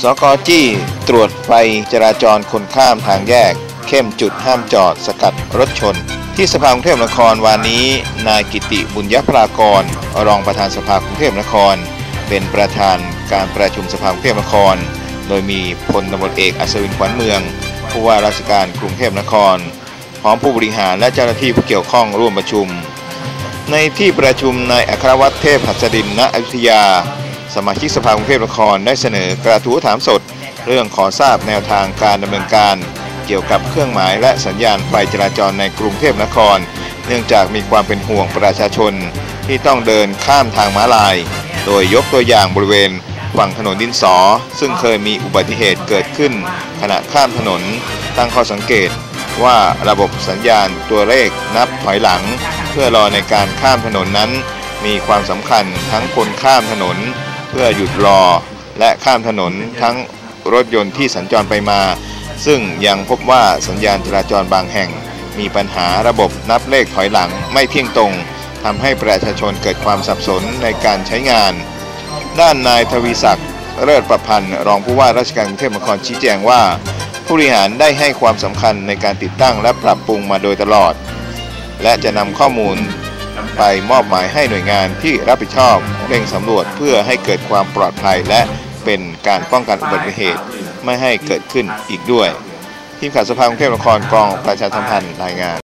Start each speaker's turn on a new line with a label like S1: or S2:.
S1: สก.จี้ตรวจไฟจราจรคนข้ามทางแยกเข้มจุดห้ามจอดสกัดรถชนที่สภากรุงเทพมหานครวันนี้นายกิติบุญยพรากรรองประธานสภากรุงเทพมหานครเป็นประธานการประชุมสภากรุงเทพมหานครโดยมีพลตำรวจเอกอัศวินขวัญเมืองผู้ว่าราชการกรุงเทพมหานครพร้อมผู้บริหารและเจ้าหน้าที่ผู้เกี่ยวข้องร่วมประชุมในที่ประชุมนายอัครวัฒน์เทพหัสดินณอยุธยาสมาชิกสภากรุงเทพมหานครได้เสนอกระทู้ถามสดเรื่องขอทราบแนวทางการดำเนินการเกี่ยวกับเครื่องหมายและสัญญาณไฟจราจรในกรุงเทพมหานครเนื่องจากมีความเป็นห่วงประชาชนที่ต้องเดินข้ามทางม้าลายโดยยกตัวอย่างบริเวณฝั่งถนนดินสอซึ่งเคยมีอุบัติเหตุเกิดขึ้นขณะข้ามถนนตั้งข้อสังเกตว่าระบบสัญญาณตัวเลขนับถอยหลังเพื่อรอในการข้ามถนนนั้นมีความสำคัญทั้งคนข้ามถนนเพื่อหยุดรอและข้ามถนนทั้งรถยนต์ที่สัญจรไปมาซึ่งยังพบว่าสัญญาณจราจรบางแห่งมีปัญหาระบบนับเลขถอยหลังไม่เที่ยงตรงทำให้ประชาชนเกิดความสับสนในการใช้งานด้านนายทวีศักดิ์เลิศประพันธ์รองผู้ว่าราชการกรุงเทพมหานครชี้แจงว่าผู้บริหารได้ให้ความสำคัญในการติดตั้งและปรับปรุงมาโดยตลอดและจะนำข้อมูลไปมอบหมายให้หน่วยงานที่รับผิดชอบเร่งสำรวจเพื่อให้เกิดความปลอดภัยและเป็นการป้องกันอุบัติเหตุไม่ให้เกิดขึ้นอีกด้วยทีมข่าวสภากรุงเทพมหานครกองประชาสัมพันธ์รายงาน